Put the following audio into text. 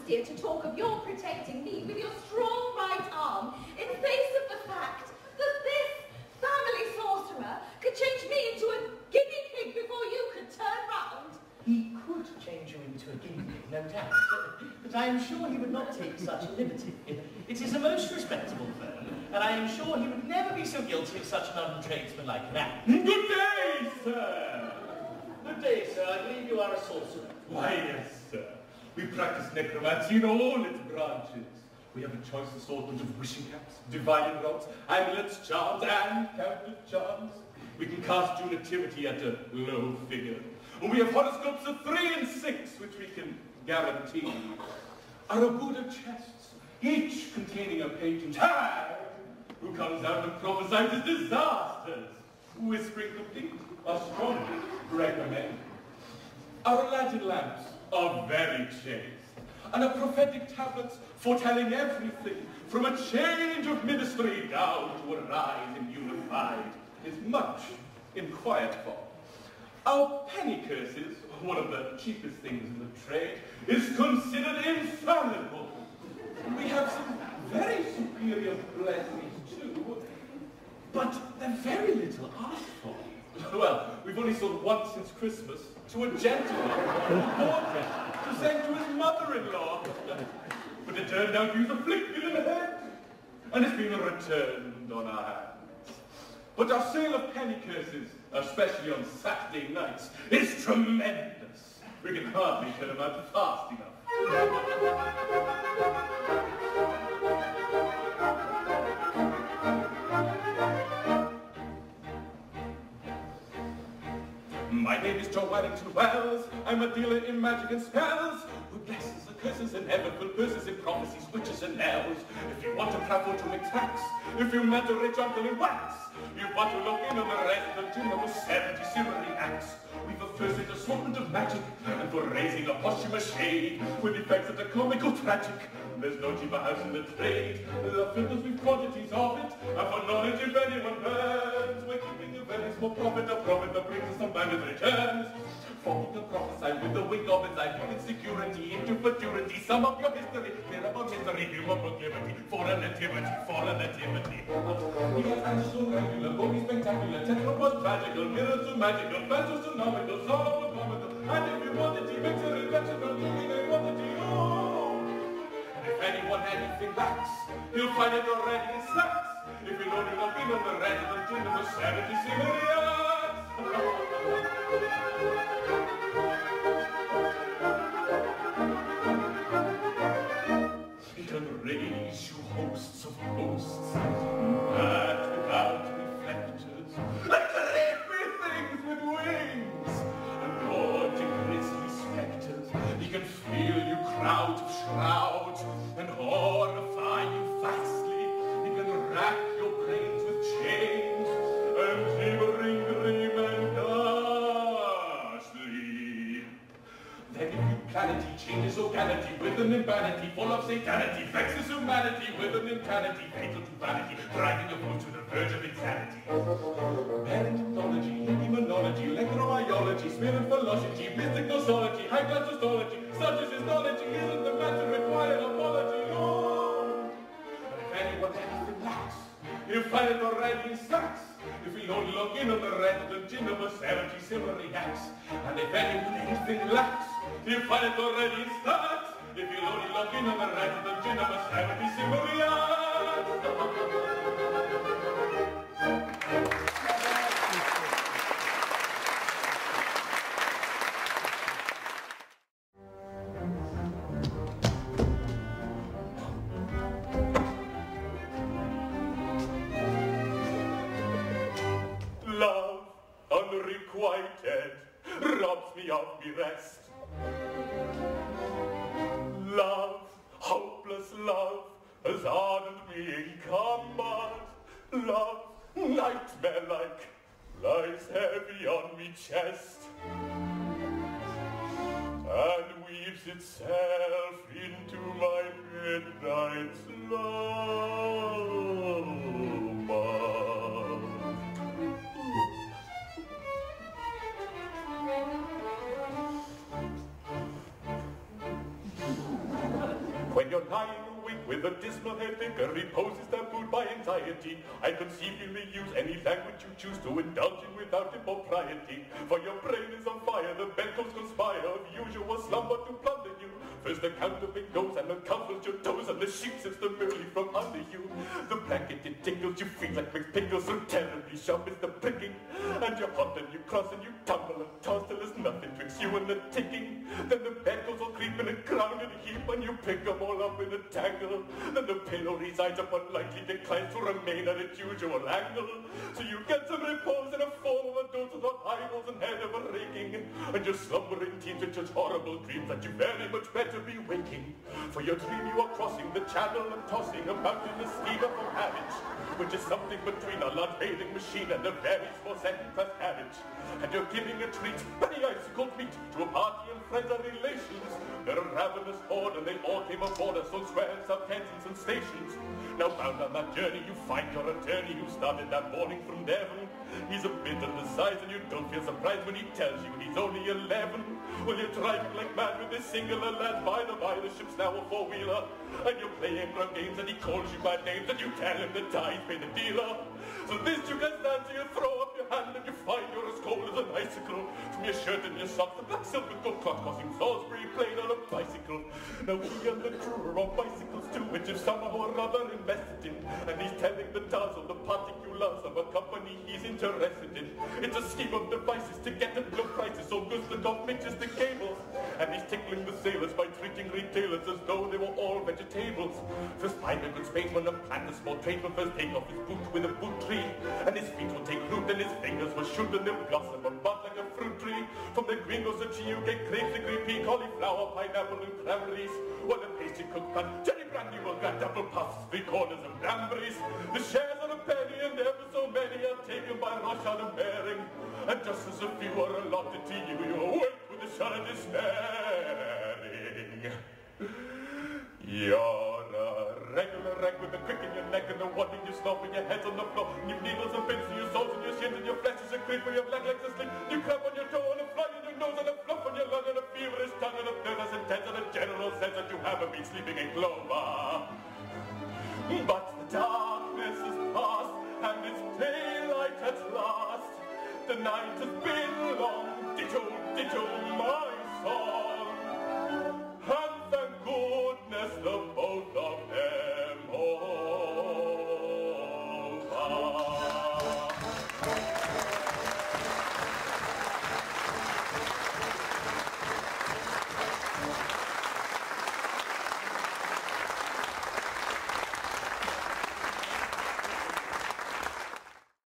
easier to talk of your protecting me with your strong right arm in face of the fact that this family sorcerer could change me into a guinea pig before you could turn round. He could change you into a guinea pig, no doubt, but I am sure he would not take such a liberty. It is a most respectable firm, and I am sure he would never be so guilty of such an untradesmanlike act. Good day, sir! Good day, sir. I believe you are a sorcerer. Why, yes, sir. We practice necromancy in all its branches. We have a choice assortment of wishing caps, divining rods, amulets, charms, and cabinet charms. We can cast your nativity at a low figure. And we have horoscopes of 3 and 6, which we can guarantee. Our Buddha chests, each containing a patent hag, who comes out and prophesies disasters. Whispering complete, astronomy, recommend. Our Aladdin lamps are very chaste, and our prophetic tablets foretelling everything from a change of ministry down to a rise in unified is much inquired for. Our penny curses, one of the cheapest things in the trade, is considered infallible. We have some very superior blessings too, but they're very little asked for. Well, we've only sold one since Christmas to a gentleman who bought it to send to his mother-in-law. But it turned out he was afflicted in the head, and it's been returned on our hands. But our sale of penny curses, especially on Saturday nights, is tremendous. We can hardly turn them out fast enough. My name is Wellington Wells. I'm a dealer in magic and spells, who blesses and curses and inevitable curses in prophecies, witches and elves. If you want a travel to make tax, if you meant a rich uncle in wax, you want to look in on the rest of the gin with 70 silvery acts. We've a first assortment of magic, and for raising a posthumous shade, with effects that are comical tragic. There's no cheaper house in the trade. Love filters with quantities of it, and for knowledge if anyone burns, we're keeping a very small profit, a profit that brings us some banded returns. Forking the prophesy with the wing of its eye, you insecurity into futurity. Sum up your history, clear about history, human proclivity, for a nativity, for a nativity. We got answers regular, bony spectacular, tetrapod tragical, mirrors to magical, phantoms to nomical, sorrow to comical, and if you want it, he makes a reflection of meaning and quantity. Oh! And if anyone anything lacks, he'll find it already in stacks. If you'll only look in on the red of the gin of a 70 similarians. He can raise you hosts of hosts, mad without reflectors, like creepy things with wings, and haunting grisly spectres. He can feel you crowd to shroud, and horrify you vastly. He can rack your brains with chains, and shivering grim and ghastly. Then if you planety changes organity with an imbanity, full of satanity, vexes humanity with an insanity, fatal to vanity, driving your foot to the verge of insanity. Parentology, demonology, electrobiology, spirit philosophy, mystic nosology, high class astrology, such as his knowledge isn't the matter required apology. No! But if anyone anything lacks, he'll find it already in stacks. If he'll only look in on the red of the gin of a 70 silvery acts. And if anyone anything lacks, he'll find it already in stacks. If he'll only look in on the red of the gin of a 70 silvery acts. Love, unrequited, robs me of me rest. Love, hopeless love, has hardened me in combat. Love, nightmare-like, lies heavy on me chest, and weaves itself into my midnight slumber. you're lying awake with a dismal headache, a repose is tabooed by anxiety. I conceive you may use any language you choose to indulge in without impropriety. For your brain is on fire, the bedclothes conspire of usual slumber to plunder you. First the counterfeit goes and uncovers your toes, and the sheet sits demurely from under you. The blanket it tickles, you feel like mixed pickles, so terribly sharp is the pricking. And you're hot and you cross and you tumble and toss till there's nothing twixt you and the ticking. Then the bed goes all creep in a crowded heap, and you pick them all up in a tangle. Then the pillow resides upon likely declines to remain at its usual angle. So you get some repose in a form of a doze without eyeballs and head of a raking. And your slumbering teams with such horrible dreams that you very much better be waking. For your dream you are crossing the channel and tossing about in the steamer from Harwich, which is something between a large bathing machine and a very small second-class carriage. And you're giving a treat, very icicled meat, to a party and friends and relations. They're a ravenous horde and they all came aboard us on squares, sub-cantons and stations. Now bound on that journey you find your attorney who started that morning from Devon. He's a bit undersized and you don't feel surprised when he tells you he's only 11. Well, you're driving like mad with this singular lad. By the by, the ship's now a four-wheeler. And you're playing drug games and he calls you by names, and you tell him the tie's paid the dealer. So this you can stand, so you throw up your hand and you find you're as cold as an icicle. From your shirt and your socks, the black silk with gold cloth costing Salisbury plain on a bicycle. Now he and the crew are on bicycles too, which is somehow or other invested in. And he's telling the tales of the particulars of a company he's interested in. It's a scheme of devices to get at low prices, so goods look off pictures to cables. And he's tickling the sailors by treating retailers as though they were all vegetables. First find a good spadesman and plant a small tradesman, first take off his boot with a boot tree. And his feet will take root and his fingers will shoot and they'll blossom and bud like a fruit tree. From the gringos and you get grapes and green pea, cauliflower, pineapple and cranberries. While the pastry cook pan, cherry brandy will grant apple puffs, 3/4 of cranberries. The shares are a penny and ever so many are taken by Rothschild and Baring. And just as a few are allotted to you, you awake with a shot of despairing. You're a regular wreck with a crick in your neck and a one in your snob and your head's on the floor. And you've needles and pins in your soles and your shins and your flesh is a creep and your leg legs a sling. You crap on your toe and a fly in your nose and a fluff on your lung and a feverish tongue and a nervous intense and a general sense that you haven't been sleeping in clover. But the darkness is past and it's daylight at last. The night has been long, ditto, ditto, my